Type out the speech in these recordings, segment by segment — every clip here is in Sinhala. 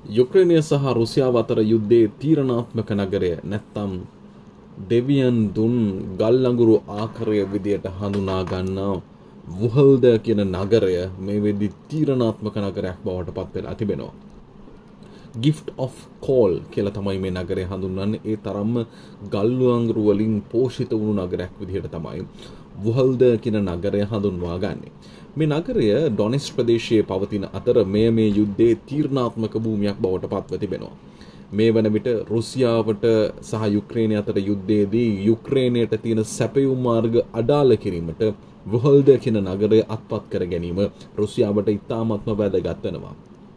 යුක්‍රේනය සහ රුසියාව අතර යුද්ධයේ තීරණාත්මක නගරය නැත්තම් දෙවියන් දුන් ගල්ලඟුරු ආකාරය විදියට හඳුනා ගන්නා වුහල්ද කියන නගරය මේ වෙද්දි තීරණාත්මක නගරයක් බවට පත් වෙලා තිබෙනවා. gift of coal කියලා තමයි මේ නගරය හඳුන්වන්නේ. ඒ තරම්ම ගල්ලඟුරු වලින් පෝෂිත වුණු නගරයක් විදිහට තමයි වුහල්ද කියන නගරය හඳුන්වා ගන්නේ. මේ නගරය ඩොනෙට්ස් ප්‍රදේශයේ පවතින අතර මේ යුද්ධයේ තීරණාත්මක භූමියක් බවට පත්ව තිබෙනවා. මේ වන විට රුසියාවට සහ යුක්‍රේනය අතර යුද්ධයේදී යුක්‍රේනයට තියෙන සැපයුම් මාර්ග අඩාල කිරීමට වුහල්ද කියන නගරය අත්පත් කර ගැනීම රුසියාවට ඉතාමත්ම වැදගත් වෙනවා.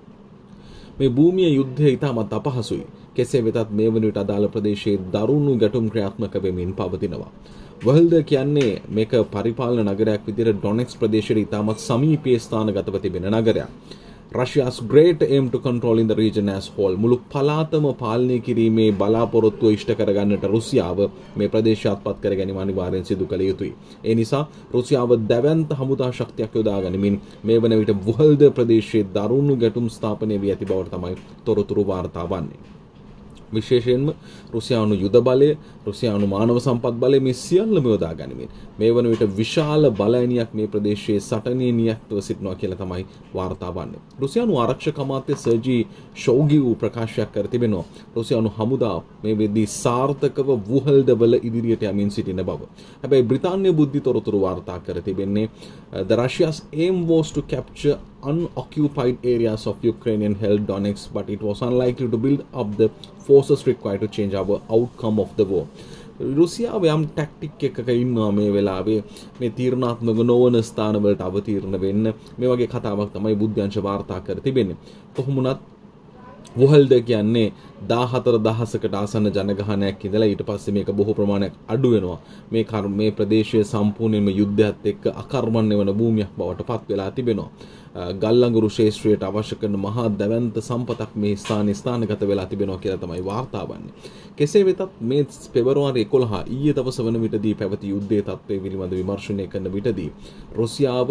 මේ භූමිය යුද්ධය ඉතාමත් අපහසුයි. කෙසේ වෙතත් මේ වන විට අදාළ ප්‍රදේශයේ දරුණු ගැටුම් ක්‍රියාත්මක වෙමින් පවතිනවා. වහල්ද කියන්නේ මේක පරිපාලන නගරයක් විදිහට ඩොනෙට්ස් ප්‍රදේශයේ ඉතාමත් සමීපයේ ස්ථානගතව තිබෙන නගරයක්. Russia's great aim to control in the region as whole මුළු පළාතම පාලනය කිරීමේ බලාපොරොත්තුව ඉෂ්ට කරගන්නට රුසියාව මේ ප්‍රදේශය අත්පත් කර ගැනීම අනිවාර්යෙන් සිදු කළ යුතුයි. ඒ නිසා රුසියාව දැවැන්ත හමුදා ශක්තියක් යොදා ගනිමින් මේ වන විට වුහල්ද ප්‍රදේශයේ දරුණු ගැටුම් ස්ථාපනය වී ඇති බවට තමයි තොරතුරු වාර්තා වන්නේ. විශේෂයෙන්ම රුසියානු යුද බලය, රුසියානු මානව සම්පත් බලය මේ සියල්ලම යොදා ගනිමින් මේ වන විට විශාල බලයනියක් මේ ප්‍රදේශයේ සටනේ නියක්තව සිටිනවා කියලා තමයි වාර්තා වන්නේ. රුසියානු ආරක්ෂක අමාත්‍ය සර්ජී ෂෝගිව් ප්‍රකාශයක් කර තිබෙනවා. රුසියානු හමුදාව මේ වෙද්දී සාර්ථකව වුහල්දවල ඉදිරියට යමින් සිටින බව. හැබැයි බ්‍රිතාන්‍ය බුද්ධි තොරතුරු වාර්තා කර තිබෙන්නේ the Russia's aim was to capture unoccupied areas of Ukrainian held Donetsk, but it was unlikely to build up the forces required to change our outcome of the war. රුසියාව යම් ටැක්ටික් එකක ඉන්නවා මේ වෙලාවේ මේ තීරණාත්මක නොවන ස්ථානවලට අවතීර්ණ වෙන්න. මේ වගේ කතාවක් තමයි බුද්ධ්‍යංශ වාර්තා කර තිබෙන්නේ. කොහොම වුණත් වුහල්ද කියන්නේ 14000කට ආසන්න ජනගහනයක් ඉඳලා ඊට පස්සේ මේක බොහෝ ප්‍රමාණයක් අඩු වෙනවා. මේ ප්‍රදේශය සම්පූර්ණයෙන්ම යුද්ධයත් එක්ක අකර්මණ්‍ය වන භූමියක් බවට පත් වෙලා තිබෙනවා. ගල්ලඟුරු ශේෂ්ත්‍රයට අවශ්‍ය කරන මහා දැවැන්ත සම්පතක් මේ ස්ථානගත වෙලා තිබෙනවා කියලා තමයි වාර්තා වන්නේ. කෙසේ වෙතත් මේ පෙබරවාරි 11 ඊයේ දවස වන විටදී පැවති යුද්ධයේ තත්ත්වය පිළිබඳ විමර්ශනය කරන විටදී රුසියාව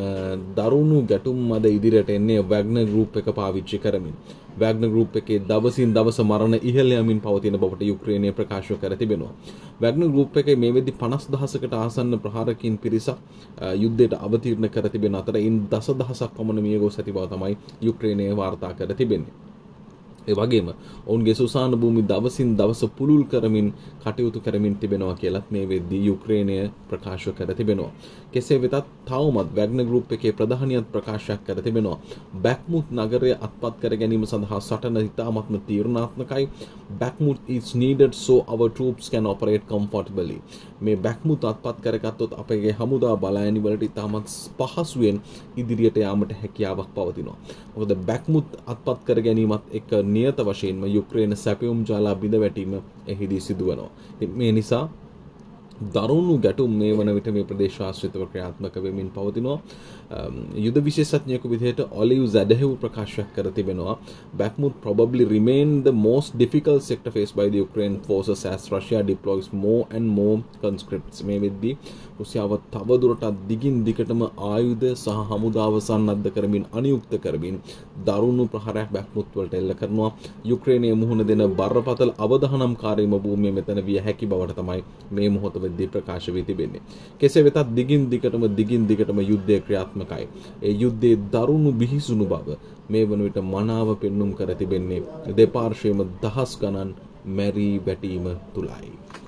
දරුණු ගැටුම් මත ඉදිරියට එන්නේ වැග්නර් ගෲප් එක පාවිච්චි කරමින්. වැග්නර් ගෲප් එකේ දවසින් දවස මරණ ඉහළ යමින් පවතින බවට යුක්‍රේනය ප්‍රකාශ කර තිබෙනවා. වැග්නර් ගෲප් එකේ මේ වෙද්දී 50000කට ආසන්න ප්‍රහාරකීන් පිරිසක් යුද්ධයට අවතීර්ණ කර තිබෙන අතර ඉන් දසදහසක් පමණ මිය ගොස් ඇති බව තමයි යුක්‍රේනය වාර්තා කර තිබෙන්නේ. ඒ වගේම ඔවුන්ගේ සුසාන භූමි දවසින් දවස පුළුල් කරමින් කටයුතු කරමින් තිබෙනවා කියලත් මේ වෙද්දී යුක්‍රේනය ප්‍රකාශ කර තිබෙනවා. කෙසේ වෙතත් තවමත් වැග්නර් ගෲප් එකේ ප්‍රධානියත් ප්‍රකාශයක් කර තිබෙනවා. බැක්මුත් නගරය අත්පත් කර ගැනීම සඳහා සටන ඉතාමත්ම තීරණාත්මකයි. බැක්මුත් is needed so our troops can operate comfortably. මේ බැක්මුත් අත්පත් කරගත්තොත් අපගේ හමුදා බලයනි වලට ඉතාමත් පහසුවෙන් ඉදිරියට යාමට හැකියාවක් පවතිනවා. මොකද බැක්මුත් අත්පත් කර ගැනීමත් එක්ක නියත වශයෙන්ම යුක්‍රේන සැපයුම් ජාලා බිඳ වැටීම එහිදී සිදුවනවා. මේ නිසා දරුණු ගැටුම් මේ වන විට මේ ප්‍රදේශ ආශ්‍රිතව ක්‍රියාත්මක වෙමින් පවතිනවා. යුද විශේෂඥයෙකු විදිහට ඔලිව් ઝැඩහෙව් ප්‍රකාශයක් කර තිබෙනවා. Bakhmut probably remain the most difficult sector faced by the Ukraine forces as Russia deploys more and more conscripts. මේ වෙද්දී රුසියාව තවදුරටත් දිගින් දිගටම ආයුධ සහ හමුදාව සන්නද්ධ කරමින් අනියුක්ත කරමින් දරුණු ප්‍රහාරයක් බැක්මුත් වලට එල්ල කරනවා. යුක්‍රේනයේ මුහුණ දෙන බරපතල අවදානම්කාරීම භූමිය මෙතන විය හැකි බවට තමයි මේ මොහොත වෙද්දී ප්‍රකාශ වී තිබෙන්නේ. කෙසේ වෙතත් දිගින් දිගටම යුද්ධය ක්‍රියාත්මකයි. ඒ යුද්ධයේ දරුණු බිහිසුණු බව මේ වන විට මනාව පෙන්눔 කර තිබෙන්නේ දෙපාර්ශ්වයේම දහස් ගණන් මැරී වැටීම තුලයි.